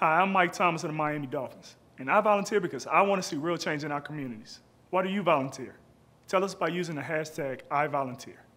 Hi, I'm Mike Thomas of the Miami Dolphins, and I volunteer because I want to see real change in our communities. Why do you volunteer? Tell us by using the hashtag ivolunteer.